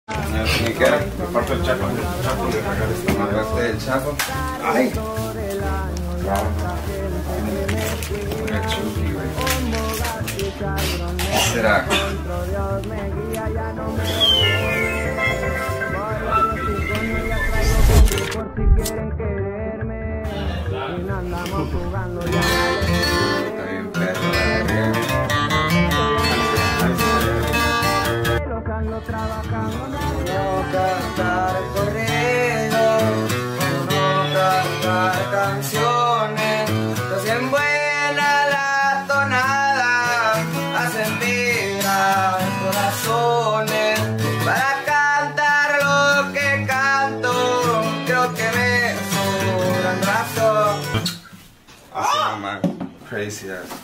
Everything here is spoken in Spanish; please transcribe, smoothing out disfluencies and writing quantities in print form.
Ni que parto el chapo, le regalo esta madre. Parte del chapo. ¡Ay! Bravo. Una chuki, güey. ¿Qué será? Está bien perro, la verga. No cantar corridos, no cantar canciones, no hacen buena la tonada, hacen vibrar corazones. Para cantar lo que canto, creo que me sobran razón. Así nomás, crazy ass.